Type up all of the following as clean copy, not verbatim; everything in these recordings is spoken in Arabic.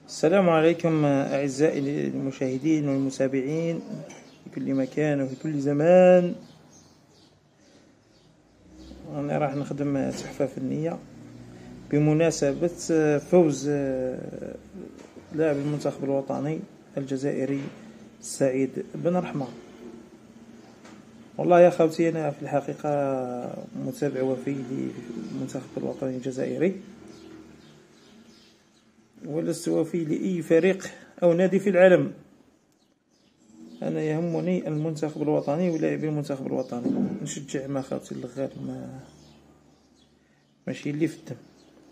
السلام عليكم أعزائي المشاهدين والمتابعين في كل مكان وفي كل زمان. أنا راح نخدم تحفة فنية بمناسبة فوز لاعب المنتخب الوطني الجزائري سعيد بن رحمة. والله يا خوتي، أنا في الحقيقة متابع وفي للمنتخب الوطني الجزائري، ولست وفي لأي فريق أو نادي في العالم. أنا يهمني المنتخب الوطني ولاعبي المنتخب الوطني، نشجع ما خوتي الغير ماشي اللي في الدم.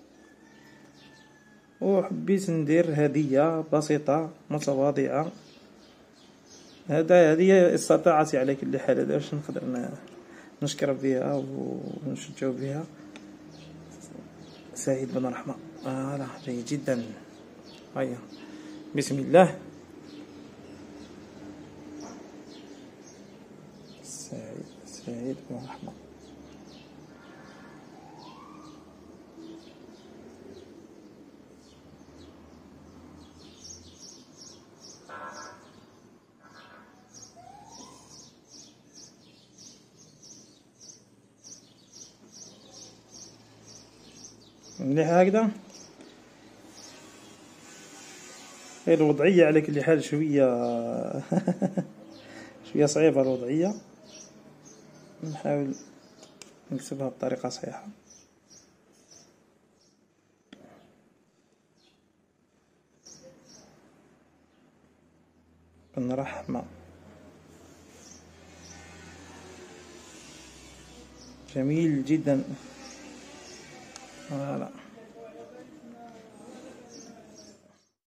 وحبيت ندير هدية بسيطة متواضعة، هدية استطاعتي على كل حال، باش نقدر نشكر بها ونشجع بها سعيد بن رحمة. جيد جدا. هيا بسم الله. سعيد بن رحمة. مليح هكذا. هي الوضعية على كل حال شوية شوية صعيبة الوضعية، نحاول نكتبها بطريقة صحيحة. بن رحمة، جميل جدا. فوالا.